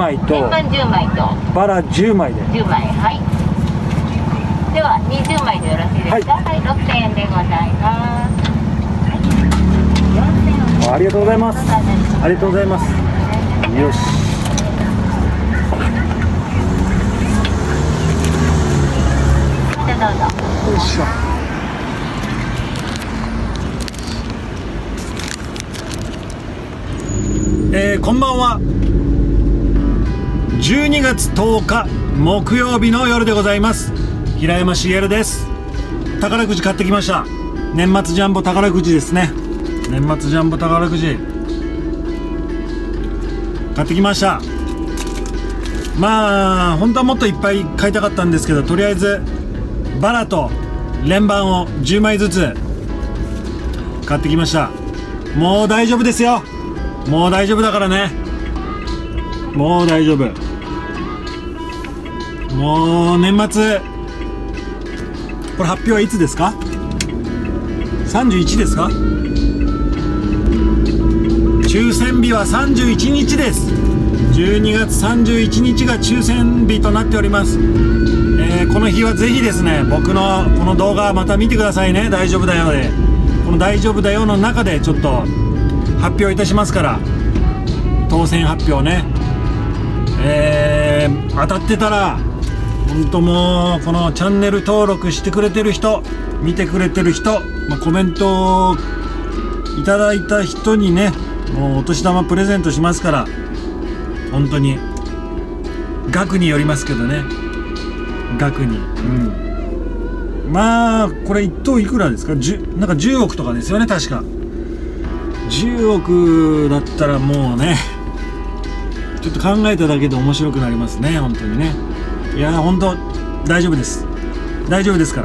枚と円盤10枚とバラ10枚で。 10枚。はい。では20枚でよろしいですか。はい、6000円でございます。 ありがとうございます。ありがとうございます。よし。 じゃあどうぞ。 よいしょ。こんばんは。12月10日木曜日の夜でございます。平山茂です。宝くじ買ってきました。年末ジャンボ宝くじですね。年末ジャンボ宝くじ買ってきました。まあ本当はもっといっぱい買いたかったんですけど、とりあえずバラと連番を10枚ずつ買ってきました。もう大丈夫ですよ。もう大丈夫だからね。もう大丈夫。もう年末、これ発表はいつですか？31ですか？抽選日は31日です。12月31日が抽選日となっております。この日はぜひですね、僕のこの動画また見てくださいね。大丈夫だよで、この大丈夫だよの中でちょっと発表いたしますから、当選発表ね。当たってたら本当もうこのチャンネル登録してくれてる人、見てくれてる人、コメントをいただいた人にね、もうお年玉プレゼントしますから、本当に額によりますけどね、額に、まあこれ1等いくらですか？なんか10億とかですよね、確か。10億だったらもうね、ちょっと考えただけで面白くなりますね、本当にね。いや本当大丈夫です。大丈夫ですから。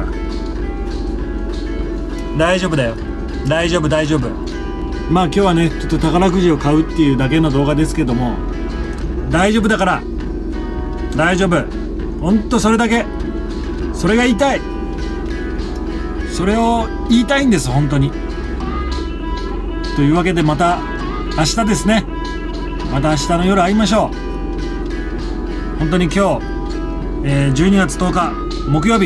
大丈夫だよ。大丈夫大丈夫。まあ今日はね、ちょっと宝くじを買うっていうだけの動画ですけども、大丈夫だから。大丈夫。本当それだけ。それが言いたい。それを言いたいんです、本当に。というわけでまた明日ですね。また明日の夜会いましょう。本当に今日、12月10日木曜日、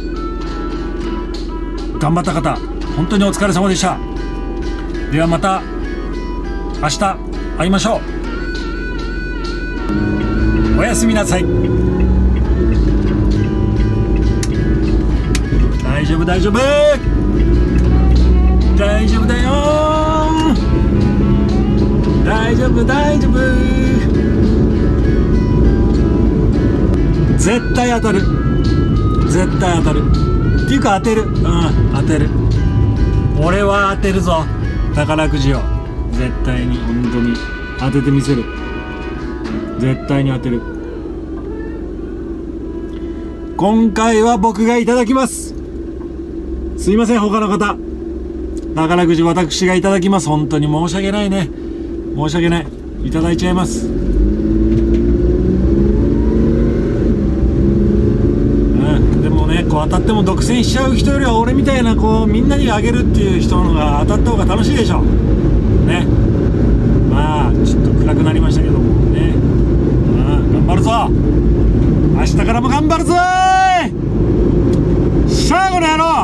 頑張った方本当にお疲れ様でした。ではまた明日会いましょう。おやすみなさい。大丈夫大丈夫大丈夫だよ。大丈夫大丈夫。絶対当たる。絶対当たるっていうか当てる。当てる。俺は当てるぞ、宝くじを。絶対に、本当に当ててみせる。絶対に当てる。今回は僕がいただきます。すいません、他の方。宝くじ私がいただきます。本当に申し訳ないね。申し訳ない。いただいちゃいます。でもね、こう当たっても独占しちゃう人よりは、俺みたいなこうみんなにあげるっていう人のが当たった方が楽しいでしょね。まあちょっと暗くなりましたけどもね。頑張るぞ。明日からも頑張るぞーい。さあこの野郎。